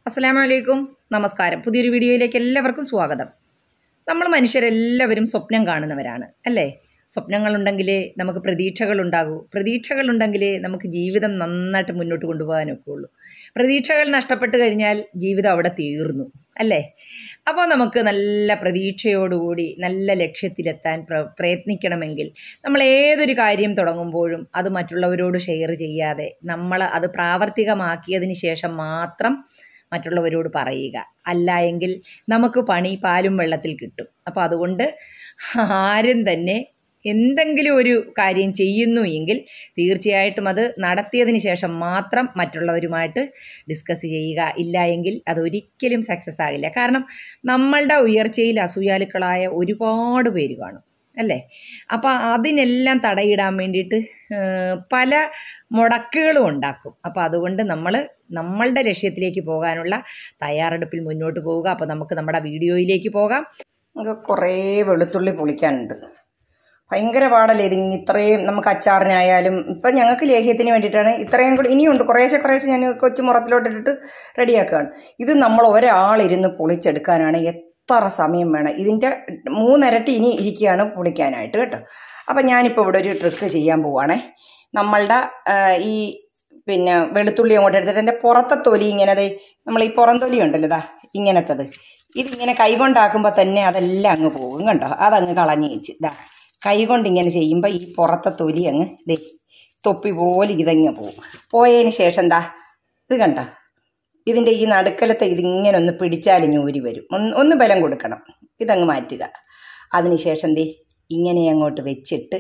അസ്സലാമു അലൈക്കും. നമസ്കാരം. പുതിയൊരു വീഡിയോയിലേക്ക് എല്ലാവർക്കും സ്വാഗതം. നമ്മൾ മനുഷ്യരെല്ലാവരും സ്വപ്നം കാണുന്നവരാണ് അല്ലേ? സ്വപ്നങ്ങളുണ്ടെങ്കിലേ നമുക്ക് പ്രതീക്ഷകളുണ്ടാകൂ. പ്രതീക്ഷകളുണ്ടെങ്കിലേ നമുക്ക് ജീവിതം നന്നായിട്ട് മുന്നോട്ട് കൊണ്ടുപോകാനൊക്കെ ഉള്ളൂ. പ്രതീക്ഷകൾ നഷ്ടപ്പെട്ട് കഴിഞ്ഞാൽ ജീവിതം അവിടെ തീർന്നു അല്ലേ? അപ്പോൾ നമുക്ക് നല്ല പ്രതീക്ഷയോടുകൂടി നല്ല ലക്ഷ്യത്തിലെത്താൻ പ്രയത്നിക്കണമെങ്കിൽ നമ്മൾ ഏതൊരു കാര്യം തുടങ്ങുമ്പോഴും അത് മറ്റുള്ളവരോട് ഷെയർ ചെയ്യാതെ നമ്മൾ അത് പ്രാവർത്തികമാക്കിയതിന് ശേഷം മാത്രം മറ്റുള്ളവരോട് പറയുക. അല്ല എങ്കിൽ നമുക്ക് പണി പാലും വെള്ളത്തിൽ കിട്ടും. അപ്പോൾ അതുകൊണ്ട് ആരും തന്നെ എന്തെങ്കിലും ഒരു കാര്യം ചെയ്യുന്നു എങ്കിൽ തീർച്ചയായിട്ടും അത് നടത്തിയതിന് ശേഷം മാത്രം മറ്റുള്ളവരുമായിട്ട് ഡിസ്കസ് ചെയ്യുക. ഇല്ല എങ്കിൽ അതൊരിക്കലും സക്സസ് ആകില്ല. കാരണം നമ്മളുടെ ഉയർച്ചയിൽ അസൂയാലുക്കളായ ഒരുപാട് പേര് കാണും അല്ലേ? അപ്പോൾ അതിനെല്ലാം തടയിടാൻ വേണ്ടിയിട്ട് പല മുടക്കുകളും ഉണ്ടാക്കും. അപ്പോൾ അതുകൊണ്ട് നമ്മളുടെ ലക്ഷ്യത്തിലേക്ക് പോകാനുള്ള തയ്യാറെടുപ്പിൽ മുന്നോട്ട് പോവുക. അപ്പോൾ നമുക്ക് നമ്മുടെ വീഡിയോയിലേക്ക് പോകാം. നമുക്ക് കുറേ വെളുത്തുള്ളി പൊളിക്കാനുണ്ട്. ഭയങ്കര പാടല്ലേ ഇത്രയും. നമുക്ക് അച്ചാറിനായാലും ഇപ്പം ഞങ്ങൾക്ക് ലേഹ്യത്തിന് വേണ്ടിയിട്ടാണ് ഇത്രയും കൂടി. ഇനിയുണ്ട് കുറേശ്ശെ ഞാൻ കൊച്ചു മുറത്തിലോട്ടിട്ടിട്ട് റെഡിയാക്കുകയാണ്. ഇത് നമ്മൾ ഒരാളിരുന്ന് പൊളിച്ചെടുക്കാനാണ് എത്ര സമയം വേണം. ഇതിൻ്റെ 3 ഇരട്ടി ഇനി ഇരിക്കുകയാണ് പൊളിക്കാനായിട്ട് കേട്ടോ. അപ്പം ഞാനിപ്പോൾ ഇവിടെ ഒരു ട്രിക്ക് ചെയ്യാൻ പോവുകയാണേ. നമ്മളുടെ ഈ വെളുത്തുള്ളി അങ്ങോട്ട് എടുത്തിട്ട് എൻ്റെ പുറത്തെ തൊലി ഇങ്ങനെ നമ്മൾ ഈ പുറം തൊലി ഉണ്ടല്ലോ ഇങ്ങനത്തത്, ഇതിങ്ങനെ കൈകൊണ്ടാക്കുമ്പോൾ തന്നെ അതെല്ലാം അങ്ങ് പോകും കണ്ടോ. അതങ്ങ് കളഞ്ഞ് വെച്ച് കൈകൊണ്ട് ഇങ്ങനെ ചെയ്യുമ്പോൾ ഈ പുറത്തെ തൊലി അങ്ങ് തൊപ്പി പോലെ ഇതങ്ങ് പോകും. പോയതിന് ശേഷം ഇത് കണ്ടോ, ഇതിൻ്റെ ഈ നടുക്കലത്തെ ഇതിങ്ങനെ ഒന്ന് പിടിച്ചാൽ ഞൂരി വരും. ഒന്ന് ബലം കൊടുക്കണം. ഇതങ്ങ് മാറ്റുക. അതിനുശേഷം ഇങ്ങനെ അങ്ങോട്ട് വെച്ചിട്ട്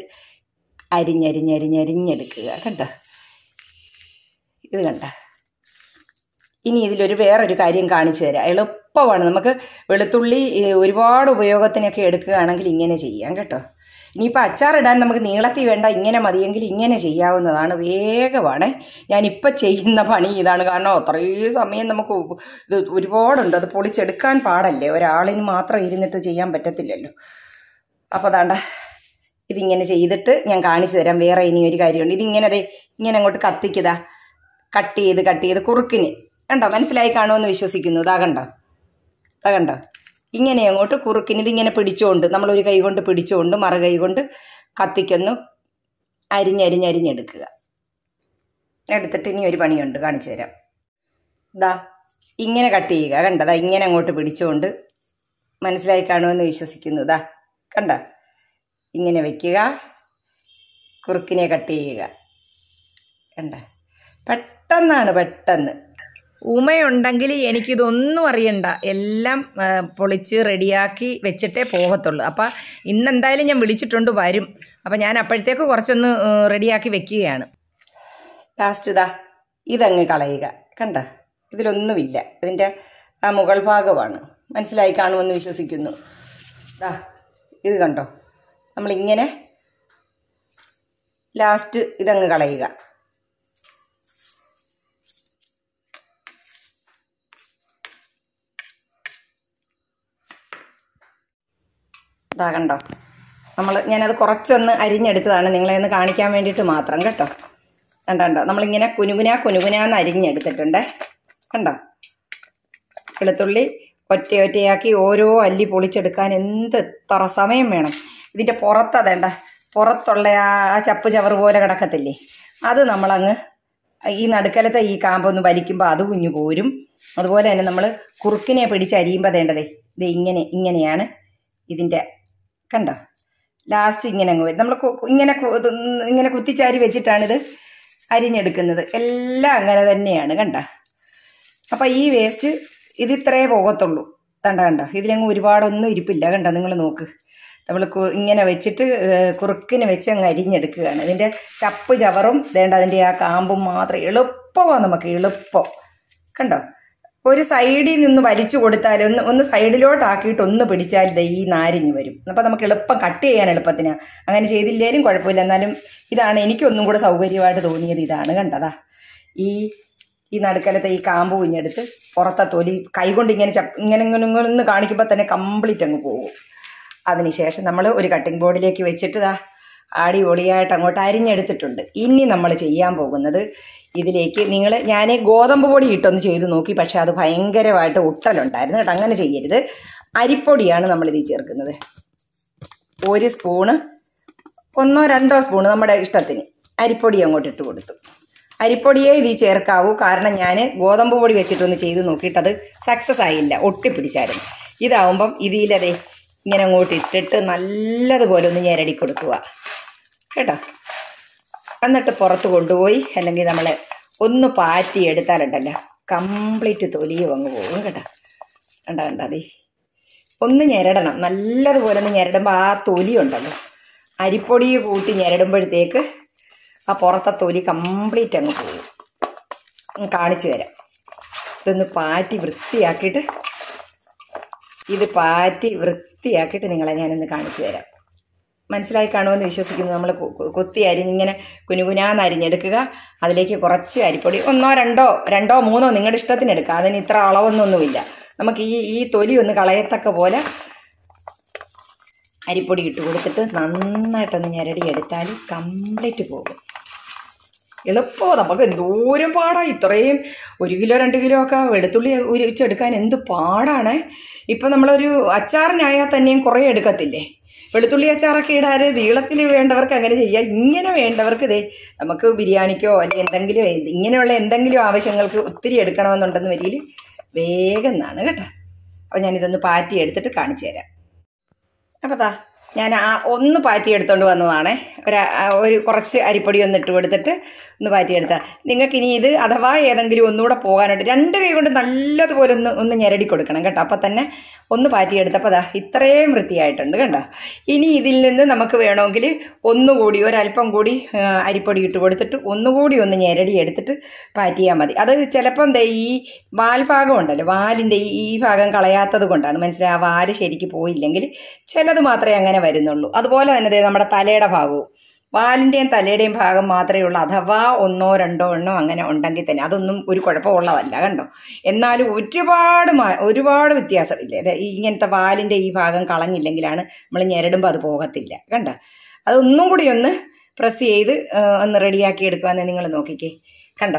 അരിഞ്ഞെടുക്കുക കണ്ടോ. ഇത് കണ്ട. ഇനി ഇതിലൊരു വേറൊരു കാര്യം കാണിച്ചു തരാം. എളുപ്പമാണ്. നമുക്ക് വെളുത്തുള്ളി ഒരുപാട് ഉപയോഗത്തിനൊക്കെ എടുക്കുകയാണെങ്കിൽ ഇങ്ങനെ ചെയ്യാം കേട്ടോ. ഇനിയിപ്പോൾ അച്ചാറിടാൻ നമുക്ക് നീളത്തിൽ വേണ്ട, ഇങ്ങനെ മതിയെങ്കിൽ ഇങ്ങനെ ചെയ്യാവുന്നതാണ്. വേഗമാണ്. ഞാനിപ്പോൾ ചെയ്യുന്ന പണി ഇതാണ്. കാരണം അത്രയും സമയം നമുക്ക് ഇത് ഒരുപാടുണ്ട്. അത് പൊളിച്ചെടുക്കാൻ പാടല്ലേ, ഒരാളിന് മാത്രം ഇരുന്നിട്ട് ചെയ്യാൻ പറ്റത്തില്ലല്ലോ. അപ്പോൾ ഇതിങ്ങനെ ചെയ്തിട്ട് ഞാൻ കാണിച്ചു തരാം. വേറെ ഇനി ഒരു കാര്യമുണ്ട്. ഇതിങ്ങനെ ഇങ്ങനെ അങ്ങോട്ട് കത്തിക്കുക. കട്ട് ചെയ്ത് കുറുക്കിന് കണ്ടോ, മനസ്സിലായി കാണുമെന്ന് വിശ്വസിക്കുന്നു. കണ്ടോ ഇങ്ങനെ അങ്ങോട്ട് കുറുക്കിന് ഇതിങ്ങനെ പിടിച്ചുകൊണ്ട് നമ്മളൊരു കൈ കൊണ്ട് പിടിച്ചുകൊണ്ട് മറു കൈ കൊണ്ട് കത്തിക്കൊന്ന് അരിഞ്ഞെടുക്കുക. എടുത്തിട്ട് ഇനി ഒരു പണിയുണ്ട്, കാണിച്ചു തരാം. ഇങ്ങനെ കട്ട് ചെയ്യുക. കണ്ടോ, ഇങ്ങനെ അങ്ങോട്ട് പിടിച്ചുകൊണ്ട് മനസ്സിലായി കാണുമെന്ന് വിശ്വസിക്കുന്നു. കണ്ട, ഇങ്ങനെ വെക്കുക, കുറുക്കിനെ കട്ട് ചെയ്യുക. കണ്ട, പെട്ടെന്ന്. ഉമയുണ്ടെങ്കിൽ എനിക്കിതൊന്നും അറിയണ്ട, എല്ലാം പൊളിച്ച് റെഡിയാക്കി വെച്ചിട്ടേ പോകത്തുള്ളൂ. അപ്പം ഇന്നെന്തായാലും ഞാൻ വിളിച്ചിട്ടുണ്ട്, വരും. അപ്പം ഞാൻ അപ്പോഴത്തേക്ക് കുറച്ചൊന്ന് റെഡിയാക്കി വെക്കുകയാണ്. ലാസ്റ്റ് ഇതങ്ങ് കളയുക. കണ്ട, ഇതിലൊന്നുമില്ല. ഇതിൻ്റെ ആ മുകൾ ഭാഗമാണ്. മനസ്സിലായി കാണുമെന്ന് വിശ്വസിക്കുന്നു. ഇത് കണ്ടോ, നമ്മളിങ്ങനെ ലാസ്റ്റ് ഇതങ്ങ് കളയുക. കണ്ടോ, ഞാനത് കുറച്ചൊന്ന് അരിഞ്ഞെടുത്തതാണ്, നിങ്ങളെ ഒന്ന് കാണിക്കാൻ വേണ്ടിയിട്ട് മാത്രം കേട്ടോ. കണ്ടോ, നമ്മളിങ്ങനെ കുനുകുനാന്ന് അരിഞ്ഞെടുത്തിട്ടുണ്ട്. കണ്ടോ, വെളുത്തുള്ളി ഒറ്റയാക്കി ഓരോ അല്ലി പൊളിച്ചെടുക്കാൻ എത്ര സമയം വേണം. ഇതിൻ്റെ പുറത്തുള്ള ആ ചപ്പ് ചവറ് പോലെ കിടക്കത്തില്ലേ, അത് നമ്മളങ്ങ് ഈ നടുക്കലത്തെ ഈ കാമ്പൊന്ന് വലിക്കുമ്പോൾ അത് കുഞ്ഞു പോരും. അതുപോലെ തന്നെ നമ്മൾ കുറുക്കിനെ പിടിച്ചരിയുമ്പോൾ ഇങ്ങനെയാണ് ഇതിൻ്റെ. കണ്ടോ, ലാസ്റ്റ് ഇങ്ങനെ അങ്ങ് വരും. നമ്മൾ ഇങ്ങനെ കുത്തിച്ചാരി വെച്ചിട്ടാണിത് അരിഞ്ഞെടുക്കുന്നത്. എല്ലാം അങ്ങനെ തന്നെയാണ്. കണ്ട, അപ്പം ഈ വേസ്റ്റ് ഇതിത്രേ പോകത്തുള്ളൂ. കണ്ടോ, ഇതിലങ്ങ് ഒരുപാടൊന്നും ഇരിപ്പില്ല. കണ്ടോ, നിങ്ങൾ നോക്ക്. നമ്മൾ ഇങ്ങനെ വെച്ചിട്ട് കുറുക്കിന് വെച്ച് അങ്ങ് അരിഞ്ഞെടുക്കുകയാണ്. ഇതിൻ്റെ ചപ്പ് ചവറും അതിൻ്റെ ആ കാമ്പും മാത്രം. എളുപ്പമാണ്, നമുക്ക് എളുപ്പം. കണ്ടോ, ഒരു സൈഡിൽ നിന്ന് വലിച്ചു കൊടുത്താൽ ഒന്ന് സൈഡിലോട്ടാക്കിയിട്ട് ഒന്ന് പിടിച്ചാൽ ഈ നാരിഞ്ഞ് വരും. അപ്പം നമുക്ക് എളുപ്പം കട്ട് ചെയ്യാൻ എളുപ്പത്തിനാണ്. അങ്ങനെ ചെയ്തില്ലേലും കുഴപ്പമില്ല. എന്നാലും ഇതാണ് എനിക്കൊന്നും കൂടെ സൗകര്യമായിട്ട് തോന്നിയത്. ഇതാണ് കണ്ടതാ, ഈ നടുക്കലത്തെ ഈ കാമ്പ് കുഞ്ഞെടുത്ത് പുറത്തെ തൊലി കൈകൊണ്ട് ഇങ്ങനെ ഒന്ന് കാണിക്കുമ്പോൾ തന്നെ കംപ്ലീറ്റ് അങ്ങ് പോകും. അതിനുശേഷം നമ്മൾ ഒരു കട്ടിംഗ് ബോർഡിലേക്ക് വെച്ചിട്ട് അടിപൊളിയായിട്ട് അങ്ങോട്ട് അരിഞ്ഞെടുത്തിട്ടുണ്ട്. ഇനി നമ്മൾ ചെയ്യാൻ പോകുന്നത് ഇതിലേക്ക് ഞാൻ ഗോതമ്പ് പൊടി ഇട്ടൊന്ന് ചെയ്ത് നോക്കി, പക്ഷെ അത് ഭയങ്കരമായിട്ട് ഒട്ടലുണ്ടായിരുന്നു കേട്ടോ. അങ്ങനെ ചെയ്യരുത്. അരിപ്പൊടിയാണ് നമ്മളിതിൽ ചേർക്കുന്നത്. 1 സ്പൂണ് 1-2 സ്പൂണ് നമ്മുടെ ഇഷ്ടത്തിന് അരിപ്പൊടി അങ്ങോട്ട് ഇട്ട് കൊടുത്തു. അരിപ്പൊടിയേ ഇതിൽ ചേർക്കാവൂ, കാരണം ഞാൻ ഗോതമ്പ് പൊടി വെച്ചിട്ടൊന്ന് ചെയ്ത് നോക്കിയിട്ടത് സക്സസ് ആയില്ല, ഒട്ടിപ്പിടിച്ചായിരുന്നു. ഇതാവുമ്പം ഇതിലതേ ഇങ്ങനെ അങ്ങോട്ട് ഇട്ടിട്ട് നല്ലതുപോലെ ഒന്ന് ഞെരടി കൊടുക്കുക കേട്ടോ. എന്നിട്ട് പുറത്ത് കൊണ്ടുപോയി അല്ലെങ്കിൽ നമ്മൾ ഒന്ന് പാറ്റി എടുത്താലുണ്ടല്ലോ കംപ്ലീറ്റ് തൊലിയും അങ്ങ് പോകും കേട്ടോ. കണ്ടതേ ഒന്ന് ഞെരടണം, നല്ലതുപോലെ ഒന്ന് ഞെരടുമ്പോൾ ആ തൊലി ഉണ്ടല്ലോ അരിപ്പൊടി കൂട്ടി ഞെരടുമ്പോഴത്തേക്ക് ആ പുറത്തെ തൊലി കംപ്ലീറ്റ് അങ്ങ് പോകും. കാണിച്ചു തരാം. ഇതൊന്ന് പാറ്റി വൃത്തിയാക്കിയിട്ട് നിങ്ങളെ ഞാനൊന്ന് കാണിച്ചു തരാം. മനസ്സിലായി കാണുമെന്ന് വിശ്വസിക്കുന്നു. നമ്മൾ കൊത്തി അരിഞ്ഞിങ്ങനെ കുനുകുനാന്ന് അരിഞ്ഞെടുക്കുക. അതിലേക്ക് കുറച്ച് അരിപ്പൊടി 1-2-3 നിങ്ങളുടെ ഇഷ്ടത്തിന് എടുക്കുക. അതിന് ഇത്ര അളവൊന്നുമില്ല. നമുക്ക് ഈ തൊലി ഒന്ന് കളയത്തക്ക പോലെ അരിപ്പൊടി ഇട്ട് കൊടുത്തിട്ട് നന്നായിട്ടൊന്ന് ഞെരടി എടുത്താൽ കംപ്ലീറ്റ് പോകും. എളുപ്പമാണ്. നമുക്ക് എന്തോരം പാടാണ്. ഇത്രയും 1 കിലോ 2 കിലോ ഒക്കെ വെളുത്തുള്ളി ഉരിച്ചെടുക്കാൻ എന്ത് പാടാണ്. ഇപ്പം നമ്മളൊരു അച്ചാറിനായാൽ തന്നെയും കുറേ എടുക്കത്തില്ലേ. വെളുത്തുള്ളി അച്ചാറൊക്കെ ഇടാൻ നീളത്തിൽ വേണ്ടവർക്ക് അങ്ങനെ ചെയ്യാം. ഇങ്ങനെ വേണ്ടവർക്ക് നമുക്ക് ബിരിയാണിക്കോ അല്ലെങ്കിൽ എന്തെങ്കിലും ഇങ്ങനെയുള്ള എന്തെങ്കിലും ആവശ്യങ്ങൾക്ക് ഒത്തിരി എടുക്കണമെന്നുണ്ടെന്ന് വരിയിൽ വേഗം എന്നാണ് കേട്ടോ. അപ്പോൾ ഞാനിതൊന്ന് പാറ്റി എടുത്തിട്ട് കാണിച്ചു തരാം. അപ്പോൾ ഞാൻ ഒന്ന് പാറ്റി എടുത്തുകൊണ്ട് വന്നതാണ്. ഒരു കുറച്ച് അരിപ്പൊടി ഒന്ന് ഇട്ട് കൊടുത്തിട്ട് ഒന്ന് പാറ്റിയെടുത്താൽ നിങ്ങൾക്കിനി ഇത് അഥവാ ഏതെങ്കിലും ഒന്നുകൂടെ പോകാനായിട്ട് 2 കൈ കൊണ്ട് നല്ലതുപോലെ ഒന്ന് ഞെരടി കൊടുക്കണം കേട്ടോ. അപ്പം തന്നെ ഒന്ന് പാറ്റിയെടുത്തപ്പോൾ ഇത്രയും വൃത്തിയായിട്ടുണ്ട് കണ്ടോ. ഇനി ഇതിൽ നിന്ന് നമുക്ക് വേണമെങ്കിൽ ഒന്നുകൂടി ഒരല്പം കൂടി അരിപ്പൊടി ഇട്ട് കൊടുത്തിട്ട് ഒന്നുകൂടി ഒന്ന് ഞെരടി എടുത്തിട്ട് പാറ്റിയാൽ മതി. അത് ചിലപ്പം ഈ വാൽഭാഗം ഉണ്ടല്ലോ, വാലിൻ്റെ ഈ ഭാഗം കളയാത്തത് കൊണ്ടാണ്. മനസ്സിലായി. ആ വാല് ശരിക്ക് പോയില്ലെങ്കിൽ ചിലത് മാത്രമേ അങ്ങനെ വരുന്നുള്ളൂ. അതുപോലെ തന്നെ നമ്മുടെ തലയുടെ ഭാഗവും വാലിൻ്റെയും തലയുടെയും ഭാഗം മാത്രമേ ഉള്ളൂ. അഥവാ 1-2 എണ്ണം അങ്ങനെ ഉണ്ടെങ്കിൽ തന്നെ അതൊന്നും ഒരു കുഴപ്പമുള്ളതല്ല കണ്ടോ. എന്നാലും ഒരുപാട് വ്യത്യാസമില്ലേ. ഇങ്ങനത്തെ വാലിൻ്റെ ഈ ഭാഗം കളഞ്ഞില്ലെങ്കിലാണ് നമ്മൾ ഞെരടുമ്പോൾ അത് പോകത്തില്ല കണ്ടോ. അതൊന്നും കൂടി ഒന്ന് പ്രസ് ചെയ്ത് ഒന്ന് റെഡിയാക്കി എടുക്കുവാന്ന് നിങ്ങൾ നോക്കിക്കേ കണ്ടോ.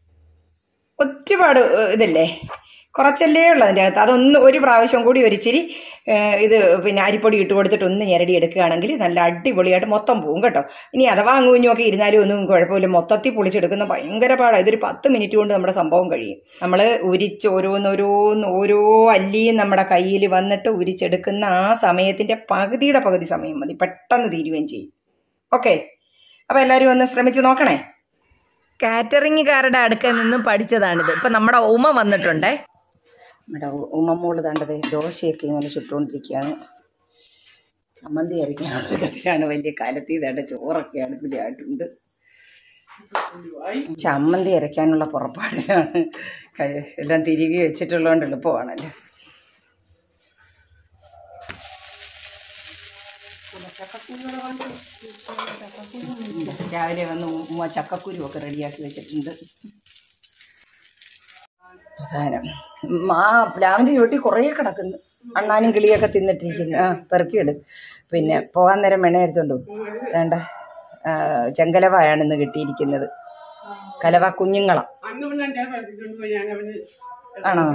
ഒരുപാട് ഇതല്ലേ, കുറച്ചല്ലേ ഉള്ളൂ അതിൻ്റെ അകത്ത്. അതൊന്ന് ഒരു പ്രാവശ്യം കൂടി ഒരിച്ചിരി ഇത് അരിപ്പൊടി ഇട്ട് കൊടുത്തിട്ട് ഒന്ന് ഞെരടി എടുക്കുകയാണെങ്കിൽ നല്ല അടിപൊളിയായിട്ട് മൊത്തം പോകും കേട്ടോ. ഇനി അഥവാ അങ്ങുഞ്ഞൊക്കെ ഇരുന്നാലും ഒന്നും കുഴപ്പമില്ല. മൊത്തത്തിൽ പൊളിച്ചെടുക്കുന്ന ഭയങ്കര പാടാണ്. ഇതൊരു 10 മിനിറ്റ് കൊണ്ട് നമ്മുടെ സംഭവം കഴിയും. നമ്മൾ ഉരിച്ച് ഓരോ അല്ലിയും നമ്മുടെ കയ്യിൽ വന്നിട്ട് ഉരിച്ചെടുക്കുന്ന ആ സമയത്തിൻ്റെ പകുതിയുടെ പകുതി സമയം മതി, പെട്ടെന്ന് തീരുകയും ചെയ്യും. ഓക്കെ, അപ്പോൾ എല്ലാവരും ഒന്ന് ശ്രമിച്ച് നോക്കണേ. കാറ്ററിംഗുകാരുടെ അടുക്കൽ നിന്നും പഠിച്ചതാണിത്. ഇപ്പം നമ്മുടെ ഉമ വന്നിട്ടുണ്ടേ. നമ്മുടെ ഉമ്മമ്മോള് താണ്ടത് ദോശയൊക്കെ ഇങ്ങനെ ചുട്ടുകൊണ്ടിരിക്കുകയാണ്. ചമ്മന്തി അരയ്ക്കാനുള്ള ഗതിയാണ്. വലിയ കലത്തി താണ്ട് ചോറൊക്കെ അടുപ്പിലായിട്ടുണ്ട്. ചമ്മന്തി അരയ്ക്കാനുള്ള പുറപ്പാടിലാണ്. എല്ലാം തിരികെ വെച്ചിട്ടുള്ളതുകൊണ്ട് എളുപ്പമാണല്ലോ. രാവിലെ വന്ന് ഉമ്മ ചക്കക്കുരുവൊക്കെ റെഡിയാക്കി വെച്ചിട്ടുണ്ട്. പ്രധാനം പ്ലാവിൻ്റെ ചുവട്ടി കുറേ കിടക്കുന്നു. അണ്ണാനും കിളിയൊക്കെ തിന്നിട്ടിരിക്കുന്നു. പെറുക്കിയെടുത്ത് പോകാൻ നേരം വെണ്ണ എടുത്തോണ്ടു വേണ്ട. ചെങ്കലവയാണ് ഇന്ന് കിട്ടിയിരിക്കുന്നത്. കലവ കുഞ്ഞുങ്ങളാ ആണോ.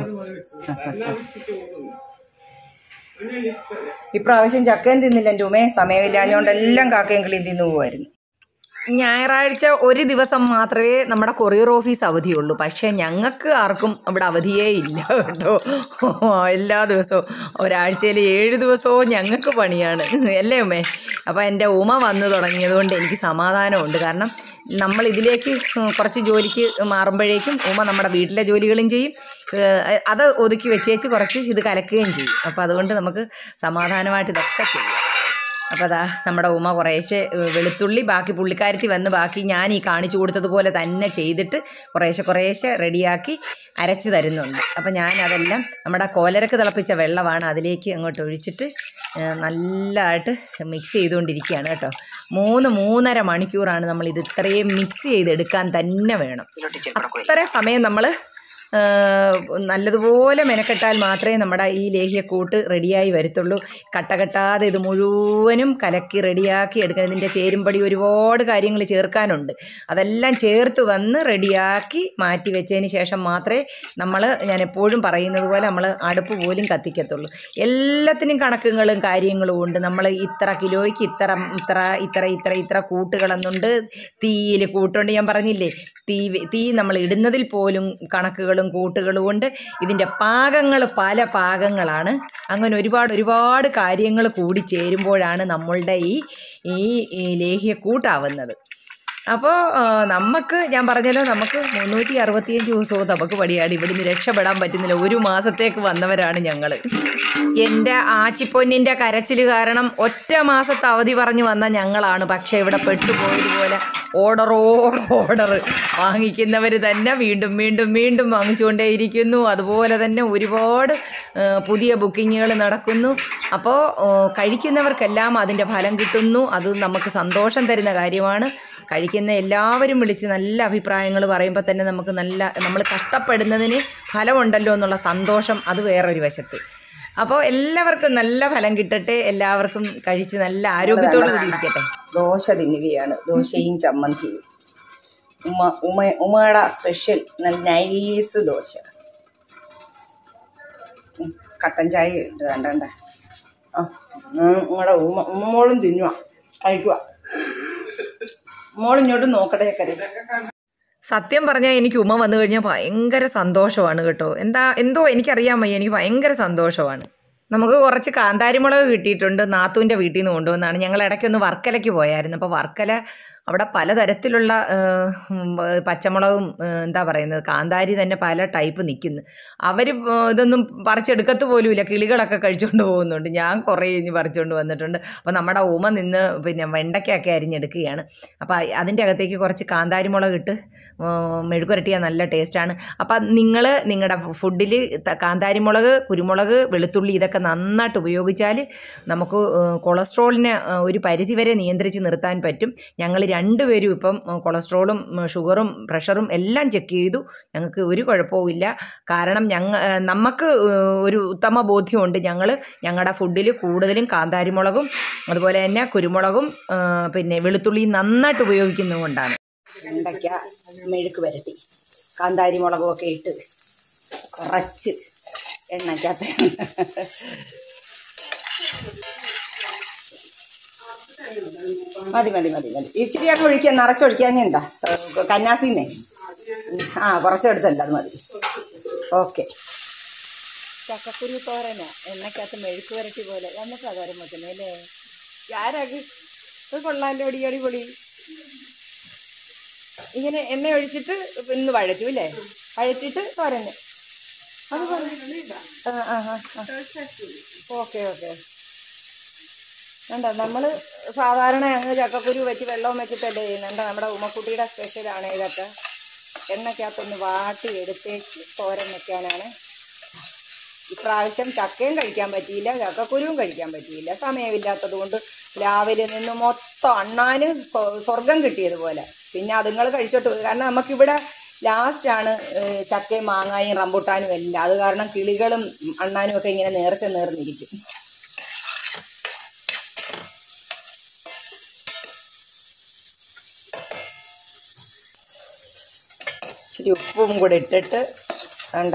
ഇപ്രാവശ്യം ചക്കയും തിന്നില്ല എൻ്റെ ഉമേ. സമയമില്ലാഞ്ഞുകൊണ്ട് എല്ലാം കാക്കയും കിളിയും തിന്നു പോകുമായിരുന്നു. ഞായറാഴ്ച ഒരു ദിവസം മാത്രമേ നമ്മുടെ കൊറിയർ ഓഫീസ് അവധിയുള്ളൂ. പക്ഷേ ഞങ്ങൾക്ക് ആർക്കും അവിടെ അവധിയേ ഇല്ല കേട്ടോ. എല്ലാ ദിവസവും ഒരാഴ്ചയിൽ 7 ദിവസവും ഞങ്ങൾക്ക് പണിയാണ് അല്ലേ ഉമ്മേ. അപ്പോൾ എൻ്റെ ഉമ വന്നു തുടങ്ങിയതുകൊണ്ട് എനിക്ക് സമാധാനമുണ്ട്. കാരണം നമ്മൾ ഇതിലേക്ക് കുറച്ച് ജോലിക്ക് മാറുമ്പോഴേക്കും ഉമ നമ്മുടെ വീട്ടിലെ ജോലികളും ചെയ്യും. അത് ഒതുക്കി വെച്ചേച്ച് കുറച്ച് ഇത് കലക്കുകയും ചെയ്യും. അപ്പോൾ അതുകൊണ്ട് നമുക്ക് സമാധാനമായിട്ട് ഇതൊക്കെ ചെയ്യാം. അപ്പോൾ നമ്മുടെ ഉമ കുറേശ്ശെ വെളുത്തുള്ളി ബാക്കി പുള്ളിക്കാരത്തി വന്ന് ബാക്കി ഞാൻ ഈ കാണിച്ചു കൊടുത്തതുപോലെ തന്നെ ചെയ്തിട്ട് കുറേശ്ശെ റെഡിയാക്കി അരച്ച് തരുന്നുണ്ട്. അപ്പോൾ ഞാൻ അതെല്ലാം നമ്മുടെ കോലരക്ക് തിളപ്പിച്ച വെള്ളമാണ് അതിലേക്ക് അങ്ങോട്ട് ഒഴിച്ചിട്ട് നല്ലതായിട്ട് മിക്സ് ചെയ്തുകൊണ്ടിരിക്കുകയാണ് കേട്ടോ. 3-3.5 മണിക്കൂറാണ് നമ്മൾ ഇത് ഇത്രയും മിക്സ് ചെയ്തെടുക്കാൻ തന്നെ വേണം. അത്ര സമയം നമ്മൾ നല്ലതുപോലെ മെനക്കെട്ടാൽ മാത്രമേ നമ്മുടെ ഈ ലേഹ്യക്കൂട്ട് റെഡിയായി വരത്തുള്ളൂ. കട്ടകെട്ടാതെ ഇത് മുഴുവനും കലക്കി റെഡിയാക്കി എടുക്കണം. ഇതിൻ്റെ ചേരുംപടി ഒരുപാട് കാര്യങ്ങൾ ചേർക്കാനുണ്ട്. അതെല്ലാം ചേർത്ത് വന്ന് റെഡിയാക്കി മാറ്റി വെച്ചതിന് ശേഷം മാത്രമേ ഞാൻ എപ്പോഴും പറയുന്നത് പോലെ നമ്മൾ അടുപ്പ് പോലും കത്തിക്കത്തുള്ളൂ. എല്ലാത്തിനും കണക്കുകളും കാര്യങ്ങളും ഉണ്ട്. നമ്മൾ ഇത്ര കിലോയ്ക്ക് ഇത്ര കൂട്ടുകളെന്നുണ്ട്. തീയിൽ കൂട്ടുണ്ട്. ഞാൻ പറഞ്ഞില്ലേ, തീ നമ്മൾ ഇടുന്നതിൽ പോലും കണക്കുകളും കൂട്ടുകളും ഉണ്ട്. ഇതിൻ്റെ പാകങ്ങൾ പല പാകങ്ങളാണ്. അങ്ങനെ ഒരുപാട് കാര്യങ്ങൾ കൂടി ചേരുമ്പോഴാണ് നമ്മളുടെ ഈ ലേഹ്യക്കൂട്ടാവുന്നത്. അപ്പോൾ ഞാൻ പറഞ്ഞല്ലോ, നമുക്ക് 365 ദിവസവും നമുക്ക് പടിയാടി ഇവിടുന്ന് രക്ഷപ്പെടാൻ പറ്റുന്നില്ല. 1 മാസത്തേക്ക് വന്നവരാണ് ഞങ്ങൾ. എൻ്റെ ആച്ചിപ്പൊന്നിൻ്റെ കരച്ചിൽ കാരണം ഒറ്റ മാസത്തെ അവധി പറഞ്ഞ് വന്ന ഞങ്ങളാണ്. പക്ഷേ ഇവിടെ പെട്ടുപോയതുപോലെ ഓർഡർ വാങ്ങിക്കുന്നവർ തന്നെ വീണ്ടും വാങ്ങിച്ചുകൊണ്ടേയിരിക്കുന്നു. അതുപോലെ തന്നെ ഒരുപാട് പുതിയ ബുക്കിങ്ങുകൾ നടക്കുന്നു. അപ്പോൾ കഴിക്കുന്നവർക്കെല്ലാം അതിൻ്റെ ഫലം കിട്ടുന്നു. അത് നമുക്ക് സന്തോഷം തരുന്ന കാര്യമാണ്. കഴിക്കുന്ന എല്ലാവരും വിളിച്ച് നല്ല അഭിപ്രായങ്ങൾ പറയുമ്പോൾ തന്നെ നമ്മൾ കഷ്ടപ്പെടുന്നതിന് ഫലമുണ്ടല്ലോ എന്നുള്ള സന്തോഷം, അത് വേറൊരു വശത്ത്. അപ്പോൾ എല്ലാവർക്കും നല്ല ഫലം കിട്ടട്ടെ. എല്ലാവർക്കും കഴിച്ച് നല്ല ആരോഗ്യത്തോടു കൂടി ഇരിക്കട്ടെ. ദോശ തിന്നുകയാണ്, ദോശയും ചമ്മന്തിയും. ഉമ്മയുടെ സ്പെഷ്യൽ നല്ല നൈസ് ദോശ. കട്ടൻ ചായ ഉണ്ട്, കണ്ടണ്ട. ഉമ്മയുടെ ഉമ്മോളും തിന്നുക, കഴിക്കുക. മോളിങ്ങോട്ട് നോക്കട്ടെ. സത്യം പറഞ്ഞാൽ എനിക്ക് ഉമ്മ വന്നു കഴിഞ്ഞാൽ ഭയങ്കര സന്തോഷമാണ് കേട്ടോ. എന്തോ എനിക്കറിയാൻ വയ്യ, എനിക്ക് ഭയങ്കര സന്തോഷമാണ്. നമുക്ക് കുറച്ച് കാന്താരിമുളക് കിട്ടിയിട്ടുണ്ട്. നാത്തൂൻ്റെ വീട്ടിൽ നിന്ന് കൊണ്ടുവന്നാണ്. ഞങ്ങൾ ഇടയ്ക്കൊന്ന് വർക്കലയ്ക്ക് പോയായിരുന്നു. അപ്പോൾ വർക്കല അവിടെ പലതരത്തിലുള്ള പച്ചമുളകും കാന്താരി തന്നെ പല ടൈപ്പ് നിൽക്കുന്നു. അവർ ഇതൊന്നും പറിച്ചെടുക്കത്ത് പോലുമില്ല. കിളികളൊക്കെ കഴിച്ചുകൊണ്ട് പോകുന്നുണ്ട്. ഞാൻ കുറേ ഇനി പറിച്ചുകൊണ്ട് വന്നിട്ടുണ്ട്. അപ്പോൾ നമ്മുടെ ഉമ നിന്ന് വെണ്ടയ്ക്കൊക്കെ അരിഞ്ഞെടുക്കുകയാണ്. അപ്പോൾ അതിൻ്റെ അകത്തേക്ക് കുറച്ച് കാന്താരിമുളക് ഇട്ട് മെഴുകുരട്ടിയാൽ നല്ല ടേസ്റ്റാണ്. അപ്പം നിങ്ങളുടെ ഫുഡിൽ കാന്താരിമുളക്, കുരുമുളക്, വെളുത്തുള്ളി ഇതൊക്കെ നന്നായിട്ട് ഉപയോഗിച്ചാൽ നമുക്ക് കൊളസ്ട്രോളിനെ ഒരു പരിധിവരെ നിയന്ത്രിച്ച് നിർത്താൻ പറ്റും. ഞങ്ങൾ രണ്ടുപേരും ഇപ്പം കൊളസ്ട്രോളും ഷുഗറും പ്രഷറും എല്ലാം ചെക്ക് ചെയ്തു. ഞങ്ങൾക്ക് ഒരു കുഴപ്പവുമില്ല. കാരണം നമുക്ക് ഒരു ഉത്തമ ബോധ്യമുണ്ട്. ഞങ്ങളുടെ ഫുഡിൽ കൂടുതലും കാന്താരിമുളകും അതുപോലെ തന്നെ കുരുമുളകും പിന്നെ വെളുത്തുള്ളിയും നന്നായിട്ട് ഉപയോഗിക്കുന്നതുകൊണ്ടാണ്. വെണ്ടയ്ക്ക മെഴുക്ക് വരട്ടി കാന്താരിമുളകും ഒക്കെ ഇട്ട് കുറച്ച് എണ്ണയ്ക്കകത്ത് മതി. ഇച്ചിരി അങ്ങ് ഒഴിക്കാൻ, നിറച്ചൊഴിക്കാൻ എന്താ കന്നാസിന്നേ. കുറച്ചെടുത്തല്ല, അത് മതി. ഓക്കെ. ചക്കക്കുരു തോരന എണ്ണയ്ക്കകത്ത് മെഴുക്ക് വരട്ടി പോലെ എന്നിട്ടാ തോരൻ വെക്കുന്നത് അല്ലേ? ആരാക്കി ഇത് കൊള്ളാമല്ലോ, അടിപൊളി. ഇങ്ങനെ എണ്ണ ഒഴിച്ചിട്ട് ഇന്ന് വഴറ്റും അല്ലേ? വഴറ്റിട്ട് തോരന് അതുപോലെ. ഓക്കെ. വേണ്ട, നമ്മൾ സാധാരണ അങ്ങ് ചക്കക്കുരു വെച്ച് വെള്ളവും വെച്ചിട്ടല്ലേ ചെയ്യുന്നുണ്ട്. നമ്മുടെ ഉമ്മക്കുട്ടിയുടെ സ്പെഷ്യലാണ് ഇതൊക്കെ. എണ്ണയ്ക്കകത്തൊന്ന് വാട്ടി എടുത്തേക്ക് തോരൻ വെക്കാനാണ്. ഇപ്രാവശ്യം ചക്കയും കഴിക്കാൻ പറ്റിയില്ല, ചക്കക്കുരുവും കഴിക്കാൻ പറ്റിയില്ല. സമയമില്ലാത്തത് കൊണ്ട് രാവിലെ നിന്ന് മൊത്തം അണ്ണാന് സ്വർഗം കിട്ടിയതുപോലെ. പിന്നെ അതുങ്ങൾ കഴിച്ചോട്ട് പോയി. കാരണം നമുക്കിവിടെ ലാസ്റ്റാണ് ചക്കയും മാങ്ങായും റംബുട്ടാനും എല്ലാം. അത് കാരണം കിളികളും അണ്ണാനും ഒക്കെ ഇങ്ങനെ നേർന്നിരിക്കും. ഇച്ചിരി ഉപ്പും കൂടെ ഇട്ടിട്ട് വേണ്ട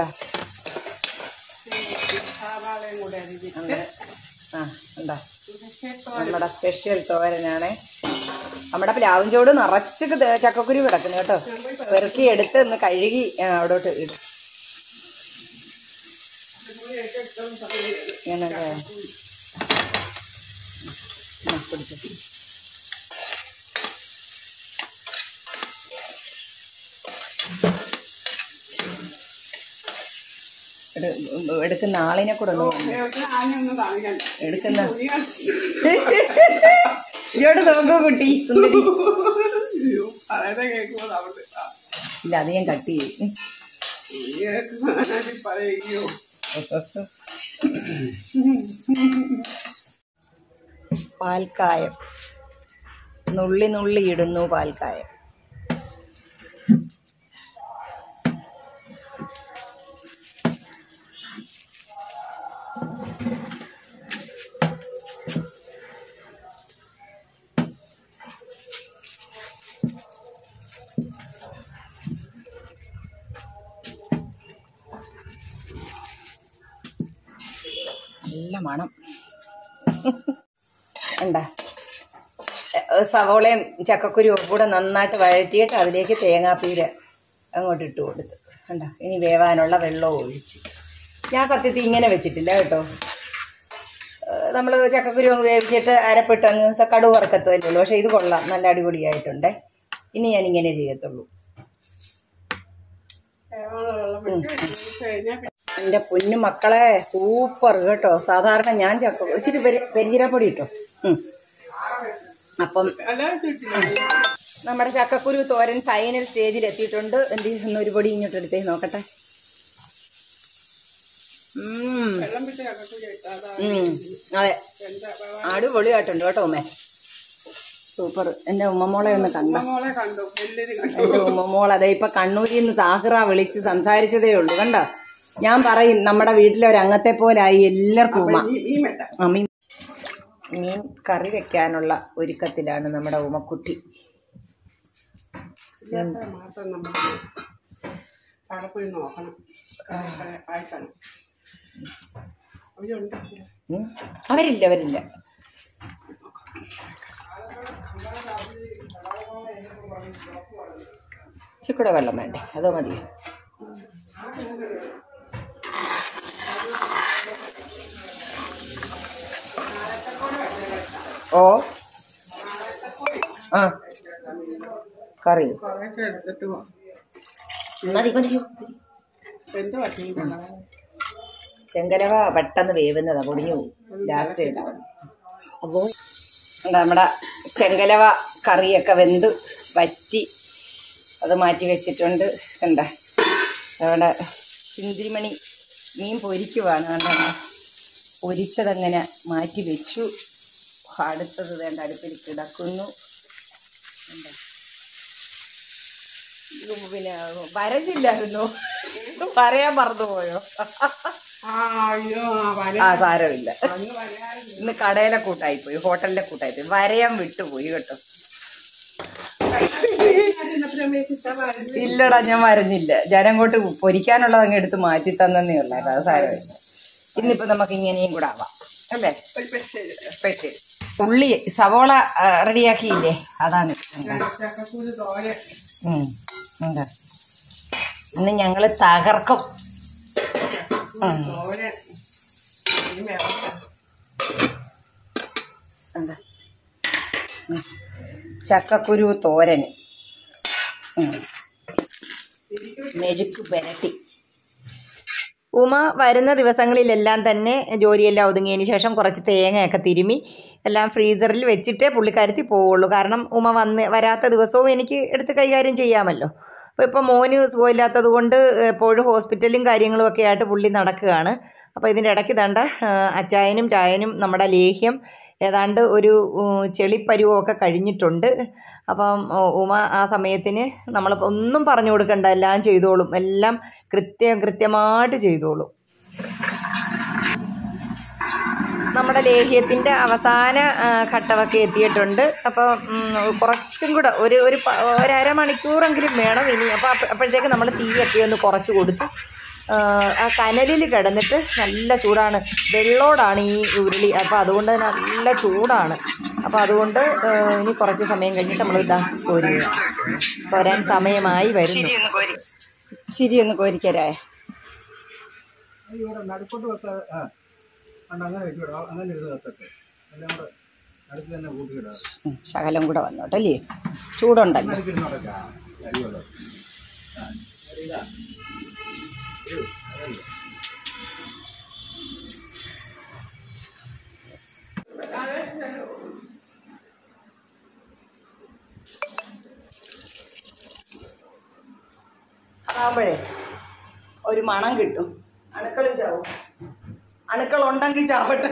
നമ്മുടെ സ്പെഷ്യൽ തോരനാണ്. നമ്മുടെ പ്ലാവും ചോട് നിറച്ച് ചക്കക്കുരു കിടക്കുന്നു കേട്ടോ. പെറുക്കി എടുത്ത് ഒന്ന് കഴുകി അവിടോട്ട് ഇടും. ഇങ്ങനല്ലേ പിടിച്ചു. എടുക്കുന്ന ആളിനെ കൂടെ എടുക്കുന്ന ഇങ്ങോട്ട് നോക്കൂ കുട്ടി സുന്ദരി. ഇല്ല, അത് ഞാൻ കട്ട് ചെയ്യും. പാൽക്കായം നുള്ളി ഇടുന്നു. പാൽക്കായം നല്ല മണം. എന്താ സവോളയും ചക്കക്കുരുവും കൂടെ നന്നായിട്ട് വഴറ്റിയിട്ട് അതിലേക്ക് തേങ്ങാപ്പീര് അങ്ങോട്ട് ഇട്ട് കൊടുത്ത് കണ്ടോ. ഇനി വേവാനുള്ള വെള്ളവും ഒഴിച്ച്. ഞാൻ സത്യത്തിൽ ഇങ്ങനെ വെച്ചിട്ടില്ല കേട്ടോ. നമ്മൾ ചക്കക്കുരു അങ്ങ് വേവിച്ചിട്ട് അരപ്പിട്ട് അങ്ങ് കടുക് വറുക്കത്തല്ലേ ഉള്ളൂ. പക്ഷേ ഇത് കൊള്ളാം, നല്ല അടിപൊളിയായിട്ടുണ്ടേ. ഇനി ഞാനിങ്ങനെ ചെയ്യത്തുള്ളൂ. എൻ്റെ പൊന്നു മക്കളെ സൂപ്പർ കേട്ടോ. സാധാരണ ഞാൻ ഇച്ചിരി പെരിഞ്ചീരപ്പൊടി ഇട്ടോ. അപ്പം നമ്മുടെ ചക്കക്കുരു തോരൻ ഫൈനൽ സ്റ്റേജിൽ എത്തിയിട്ടുണ്ട്. എന്ത് ചെയ്യുന്ന ഒരു പൊടി ഇങ്ങോട്ട് എടുത്തേ നോക്കട്ടെ. അതെ, അടിപൊളിയായിട്ടുണ്ട് കേട്ടോ ഉമ്മേ. സൂപ്പർ. എൻ്റെ ഉമ്മമോളെ ഒന്ന് കണ്ടു. എൻ്റെ ഉമ്മമോൾ അതെ ഇപ്പൊ കണ്ണൂരിൽ നിന്ന് താഹിറ വിളിച്ച് സംസാരിച്ചതേ ഉള്ളൂ കണ്ടോ. ഞാൻ പറയും നമ്മുടെ വീട്ടിലെ ഒരു അംഗത്തെ പോലായി എല്ലാവർക്കും ഉമ്മ. മീൻ കറി വെക്കാനുള്ള ഒരുക്കത്തിലാണ് നമ്മുടെ ഉമ്മക്കുട്ടി. അവരില്ല. ഇച്ചിരി വെള്ളം വേണ്ടേ? അതോ മതിയോ? ഓ ആ കറി മതിയോ? ചെങ്കരവ പെട്ടെന്ന് വേവുന്നതാ, പൊടിഞ്ഞു പോകും ലാസ്റ്റ് ഇടാം. അപ്പോൾ നമ്മുടെ ചെങ്കലവ കറിയൊക്കെ വെന്ത് വറ്റി അത് മാറ്റി വെച്ചിട്ടുണ്ട്. കണ്ട അവിടെ ചിന്തിരിമണി മീൻ പൊരിക്കുവാണ്. കണ്ട പൊരിച്ചതങ്ങനെ മാറ്റി വെച്ചു. അടുത്തത് വേണ്ട അടുപ്പിൽ കിടക്കുന്നു. പിന്നെ വരഞ്ഞില്ലായിരുന്നു, പറയാൻ മറന്നുപോയോ? ആ സാരമില്ല, ഇന്ന് കടയിലെ കൂട്ടായിപ്പോയി, ഹോട്ടലിലെ കൂട്ടായിപ്പോയി, വരയാൻ വിട്ടുപോയി കേട്ടോ. ഇല്ലടാ ഞാൻ വരഞ്ഞില്ല, ഞാനങ്ങോട്ട് പൊരിക്കാനുള്ളത് അങ്ങ് എടുത്ത് മാറ്റി തന്നേ ഉള്ളായിരുന്നു. അത് സാരമില്ല. ഇന്നിപ്പോ നമുക്ക് ഇങ്ങനെയും കൂടെ ആവാം അല്ലേ? സ്പെഷ്യൽ ഉള്ളി സവോള റെഡിയാക്കിയില്ലേ, അതാണ്. എന്താ ഇന്ന് ഞങ്ങള് തകർക്കും. എന്താ ചക്കക്കുരു തോരന് മെഴുക്ക് പുരട്ടി. ഉമ വരുന്ന ദിവസങ്ങളിലെല്ലാം തന്നെ ജോലിയെല്ലാം ഒതുങ്ങിയതിന് ശേഷം കുറച്ച് തേങ്ങയൊക്കെ തിരുമ്മി എല്ലാം ഫ്രീസറിൽ വെച്ചിട്ടേ പുള്ളിക്കാരത്തി പോവുള്ളൂ. കാരണം ഉമ വരാത്ത ദിവസവും എനിക്ക് എടുത്ത് കൈകാര്യം ചെയ്യാമല്ലോ. അപ്പോൾ ഇപ്പോൾ മോന് സുഖമില്ലാത്തത് കൊണ്ട് എപ്പോഴും ഹോസ്പിറ്റലും കാര്യങ്ങളും ഒക്കെ ആയിട്ട് പുള്ളി നടക്കുകയാണ്. അപ്പോൾ ഇതിൻ്റെ ഇടയ്ക്ക് ദാണ്ട അച്ചായനും ചായനും നമ്മുടെ ലേഹ്യം ഏതാണ്ട് ഒരു ചെളിപ്പരുവമൊക്കെ കഴിഞ്ഞിട്ടുണ്ട്. അപ്പം ഉമ ആ സമയത്തിന് നമ്മളിപ്പോൾ ഒന്നും പറഞ്ഞു കൊടുക്കണ്ട, എല്ലാം ചെയ്തോളും, എല്ലാം കൃത്യമായിട്ട് ചെയ്തോളും. നമ്മുടെ ലേഹ്യത്തിൻ്റെ അവസാന ഘട്ടമൊക്കെ എത്തിയിട്ടുണ്ട്. അപ്പോൾ കുറച്ചും കൂടെ ഒരു അരമണിക്കൂറെങ്കിലും വേണം ഇനി. അപ്പോൾ അപ്പോഴത്തേക്ക് നമ്മൾ തീയൊക്കെ ഒന്ന് കുറച്ച് കൊടുത്തു. ആ കനലിൽ കിടന്നിട്ട് നല്ല ചൂടാണ്, വെള്ളോടാണ് ഈ ഉരുളി. അപ്പോൾ അതുകൊണ്ട് നല്ല ചൂടാണ്. അപ്പോൾ അതുകൊണ്ട് ഇനി കുറച്ച് സമയം കഴിഞ്ഞിട്ട് നമ്മൾ ഇതാ കോരാൻ സമയമായി വരുന്നു. ഇച്ചിരി ഒന്ന് കോരിക്കരായ ശകലം കൂടെ വന്നോട്ടല്ലേ, ചൂടുണ്ടല്ലോ. അതാകുമ്പോഴേ ഒരു മണം കിട്ടും. അണുക്കളും ചാവും, അണുക്കളുണ്ടെങ്കിൽ ചാവട്ടെ.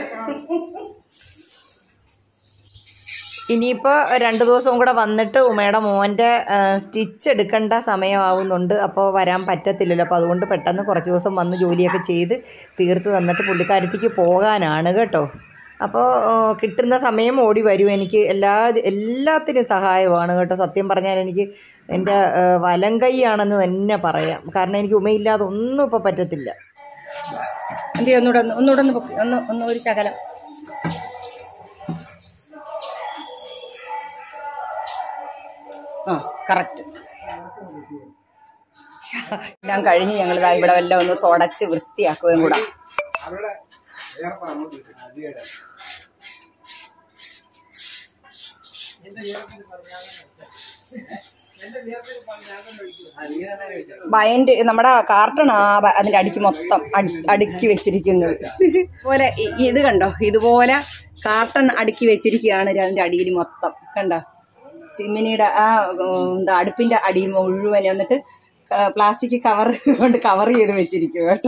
ഇനിയിപ്പോൾ 2 ദിവസവും കൂടെ വന്നിട്ട് ഉമ്മയുടെ മോൻ്റെ സ്റ്റിച്ച് എടുക്കേണ്ട സമയമാവുന്നുണ്ട്. അപ്പോൾ വരാൻ പറ്റത്തില്ലല്ലോ. അപ്പോൾ അതുകൊണ്ട് പെട്ടെന്ന് കുറച്ച് ദിവസം വന്ന് ജോലിയൊക്കെ ചെയ്ത് തീർത്ത് തന്നിട്ട് പുള്ളിക്കാരത്തേക്ക് പോകാനാണ് കേട്ടോ. അപ്പോൾ കിട്ടുന്ന സമയം ഓടി വരും. എനിക്ക് എല്ലാത്തിനും സഹായമാണ് കേട്ടോ. സത്യം പറഞ്ഞാൽ എനിക്ക് എൻ്റെ വലം കൈയാണെന്ന് തന്നെ പറയാം. കാരണം എനിക്ക് ഉമ്മയില്ലാതെ ഒന്നും ഇപ്പോൾ പറ്റത്തില്ല. എന്ത് ചെയ്യും? ഒന്നുകൂടെ ഒന്ന് പൊക്കി ഒന്ന് ഒരു ശകലം. ആ കറക്റ്റ്. എല്ലാം കഴിഞ്ഞ് ഞങ്ങളിതാ ഇവിടെ വല്ല ഒന്ന് തുടച്ച് വൃത്തിയാക്കുകയും കൂടെ. ബൈൻഡ് നമ്മുടെ കാർട്ടണാ അതിൻ്റെ അടിക്ക് മൊത്തം അടുക്കി വെച്ചിരിക്കുന്നത്. ഇതുപോലെ ഇത് കണ്ടോ, ഇതുപോലെ കാർട്ടൺ അടുക്കി വെച്ചിരിക്കുകയാണ് അതിൻ്റെ അടിയിൽ മൊത്തം. കണ്ടോ, ചിമ്മിനിയുടെ ആ എന്താ അടുപ്പിൻ്റെ അടി മുഴുവൻ. എന്നിട്ട് പ്ലാസ്റ്റിക് കവർ കൊണ്ട് കവർ ചെയ്ത് വെച്ചിരിക്കും കേട്ടോ.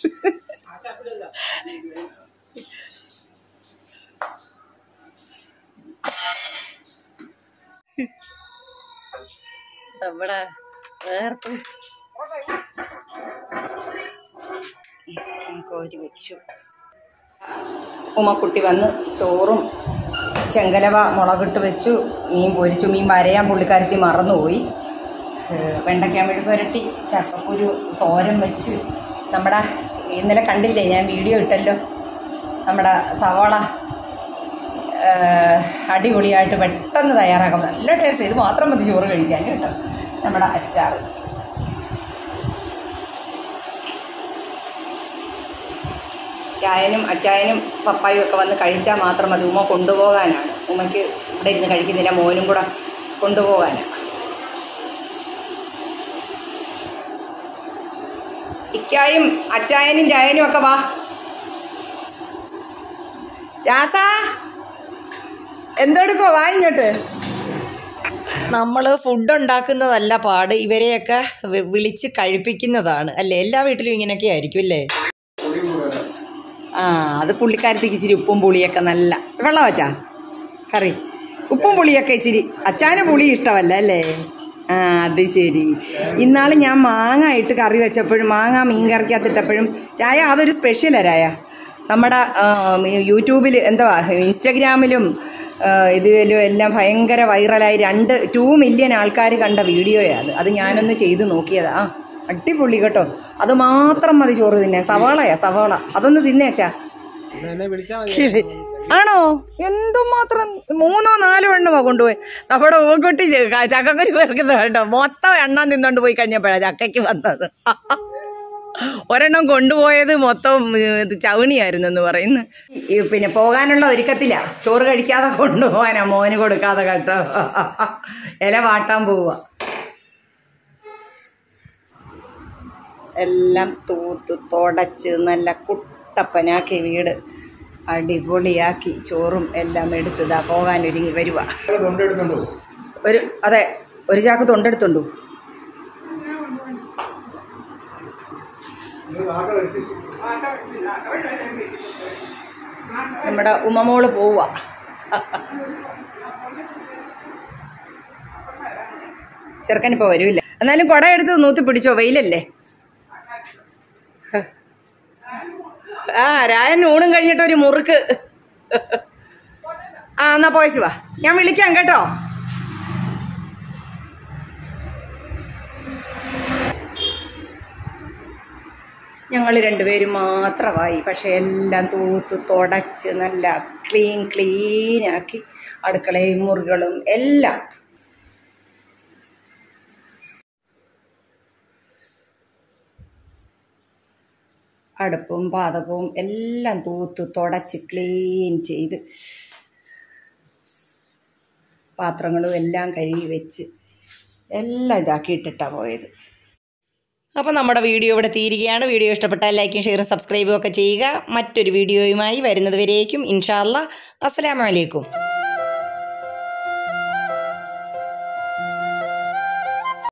ഇവിടെ വേർപ്പ് കോരി വെച്ചു. ഉമ്മക്കുട്ടി വന്ന് ചോറും ചെങ്കലവ മുളകിട്ട് വെച്ചു, മീൻ പൊരിച്ചു. മീൻ വരയാൻ പുള്ളിക്കാരത്തി മറന്നുപോയി. വെണ്ടയ്ക്ക മെഴുക്ക് പുരട്ടി, ചക്കക്കുരു തോരൻ വെച്ച്. നമ്മുടെ ഇന്നലെ കണ്ടില്ലേ, ഞാൻ വീഡിയോ ഇട്ടല്ലോ, നമ്മുടെ സവാള അടിപൊളിയായിട്ട് പെട്ടെന്ന് തയ്യാറാക്കാം. നല്ല ടേസ്റ്റ്. ഇത് മാത്രം മതി ചോറ് കഴിക്കാൻ കേട്ടോ. നമ്മുടെ അച്ചാർ, ചായനും അച്ചായനും പപ്പായും ഒക്കെ വന്ന് കഴിച്ചാൽ മാത്രം മതി. ഉമ്മ കൊണ്ടുപോകാനാണ്. ഉമ്മയ്ക്ക് ഇവിടെ ഇരുന്ന് കഴിക്കുന്നില്ല, മോനും കൂടെ കൊണ്ടുപോകാനാണ്. ഇക്കായും അച്ചായനും ചായനും ഒക്കെ വാ. രാസ എന്തെടുക്കോ, വാ ഇങ്ങോട്ട്. നമ്മൾ ഫുഡ് ഉണ്ടാക്കുന്നതല്ല പാട്, ഇവരെയൊക്കെ വിളിച്ച് കഴിപ്പിക്കുന്നതാണ് അല്ലേ. എല്ലാ വീട്ടിലും ഇങ്ങനെയൊക്കെ ആയിരിക്കും അല്ലേ. ആ അത് പുള്ളിക്കാരത്തേക്ക് ഇച്ചിരി ഉപ്പും പുളിയൊക്കെ നല്ല വെള്ളം വെച്ചാ കറി. ഉപ്പും പുളിയൊക്കെ ഇച്ചിരി. അച്ചാന് പുളി ഇഷ്ടമല്ല അല്ലേ. ആ അത് ശരി. ഇന്നാൾ ഞാൻ മാങ്ങ ഇട്ട് കറി വെച്ചപ്പോഴും, മാങ്ങ മീൻ കറിക്കകത്തിട്ടപ്പോഴും രായ അതൊരു സ്പെഷ്യലാണ് രായ. നമ്മുടെ യൂട്യൂബിൽ എന്തുവാ ഇൻസ്റ്റഗ്രാമിലും ഇതിലും എല്ലാം ഭയങ്കര വൈറലായി 2 മില്യൺ ആൾക്കാർ കണ്ട വീഡിയോയാണ് അത്. ഞാനൊന്ന് ചെയ്ത് നോക്കിയതാ. ആ അടിപൊളി കേട്ടോ. അത് മാത്രം മതി ചോറ് തിന്നെ. സവാളയാ സവാള, അതൊന്ന് തിന്നേച്ചാ. ആണോ? എന്തുമാത്രം 3-4 എണ്ണമാ കൊണ്ടുപോയി. നമ്മുടെ ഊക്കുട്ടി ചക്കക്കുരി പേർക്കുന്നത് കേട്ടോ. മൊത്തം എണ്ണം തിന്നോണ്ട് പോയി കഴിഞ്ഞപ്പോഴാണ് ചക്കയ്ക്ക് വന്നത്. ഒരെണ്ണം കൊണ്ടുപോയത് മൊത്തം ചവണിയായിരുന്നെന്ന് പറയുന്നു. പിന്നെ പോകാനുള്ള ഒരുക്കത്തില്ല, ചോറ് കഴിക്കാതെ കൊണ്ടുപോകാനാ, മോന് കൊടുക്കാതെ കേട്ടോ. ഇല വാട്ടാൻ പോവുക. എല്ലാം തൂത്ത് തുടച്ച് നല്ല കുട്ടപ്പനാക്കി വീട് അടിപൊളിയാക്കി ചോറും എല്ലാം എടുത്തതാ പോകാനൊരുങ്ങി വരുക. അതെ, ഒരു ചാക്ക് തൊണ്ടെടുത്തുണ്ടോ? നമ്മുടെ ഉമ്മമോള് പോവുക. ചെറുക്കനിപ്പോൾ വരില്ല. എന്നാലും കുട എടുത്ത് നൂത്തി പിടിച്ചോ, വെയിലല്ലേ. ആ രായൻ ഊണും കഴിഞ്ഞിട്ട് ഒരു മുറുക്ക്. ആ എന്നാ പോയച്ചു വാ, ഞാൻ വിളിക്കാം കേട്ടോ. ഞങ്ങൾ 2 പേരും മാത്രമായി. പക്ഷെ എല്ലാം തൂത്ത് തുടച്ച് നല്ല ക്ലീനാക്കി അടുക്കളയും മുറികളും എല്ലാം. അടുപ്പും പാതകവും എല്ലാം തൂത്ത് തുടച്ച് ക്ലീൻ ചെയ്ത് പാത്രങ്ങളും എല്ലാം കഴുകി വെച്ച് എല്ലാം ഇതാക്കിയിട്ടിട്ടാണ് പോയത്. അപ്പോൾ നമ്മുടെ വീഡിയോ ഇവിടെ തീരുകയാണ്. വീഡിയോ ഇഷ്ടപ്പെട്ടാൽ ലൈക്കും ഷെയറും സബ്സ്ക്രൈബും ഒക്കെ ചെയ്യുക. മറ്റൊരു വീഡിയോയുമായി വരുന്നത് വരേക്കും ഇൻഷാ അല്ലാഹ്. അസ്സലാമു അലൈക്കും.